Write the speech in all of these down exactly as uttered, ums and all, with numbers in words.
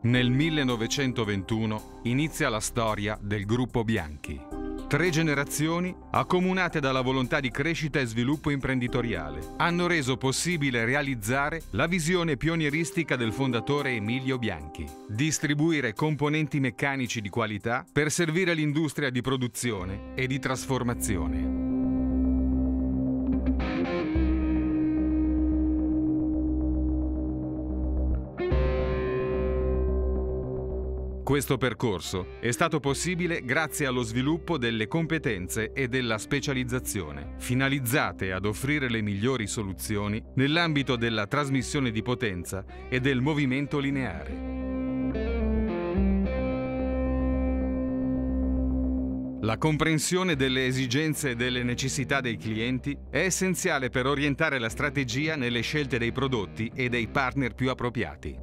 Nel millenovecentoventuno inizia la storia del Gruppo Bianchi. Tre generazioni, accomunate dalla volontà di crescita e sviluppo imprenditoriale, hanno reso possibile realizzare la visione pionieristica del fondatore Emilio Bianchi: distribuire componenti meccanici di qualità per servire l'industria di produzione e di trasformazione. Questo percorso è stato possibile grazie allo sviluppo delle competenze e della specializzazione, finalizzate ad offrire le migliori soluzioni nell'ambito della trasmissione di potenza e del movimento lineare. La comprensione delle esigenze e delle necessità dei clienti è essenziale per orientare la strategia nelle scelte dei prodotti e dei partner più appropriati.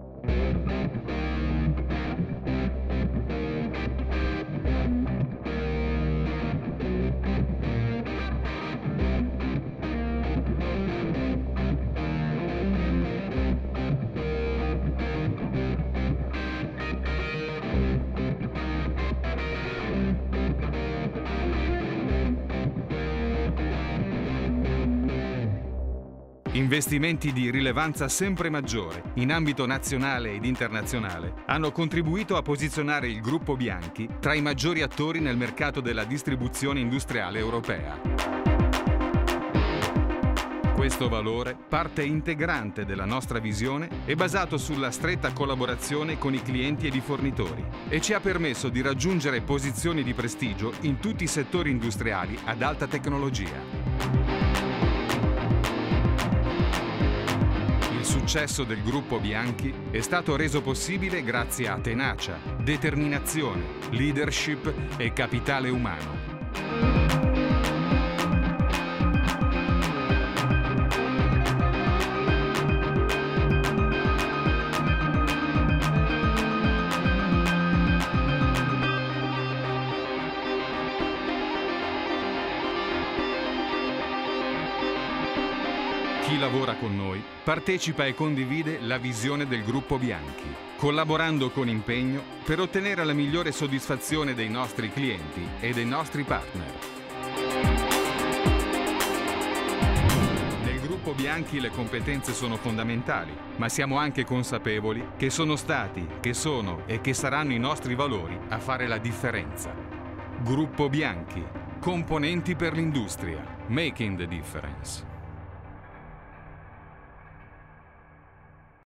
Investimenti di rilevanza sempre maggiore in ambito nazionale ed internazionale hanno contribuito a posizionare il Gruppo Bianchi tra i maggiori attori nel mercato della distribuzione industriale europea. Questo valore, parte integrante della nostra visione, è basato sulla stretta collaborazione con i clienti ed i fornitori e ci ha permesso di raggiungere posizioni di prestigio in tutti i settori industriali ad alta tecnologia. Il successo del Gruppo Bianchi è stato reso possibile grazie a tenacia, determinazione, leadership e capitale umano. Chi lavora con noi partecipa e condivide la visione del Gruppo Bianchi, collaborando con impegno per ottenere la migliore soddisfazione dei nostri clienti e dei nostri partner. Nel Gruppo Bianchi le competenze sono fondamentali, ma siamo anche consapevoli che sono stati, che sono e che saranno i nostri valori a fare la differenza. Gruppo Bianchi, componenti per l'industria, making the difference.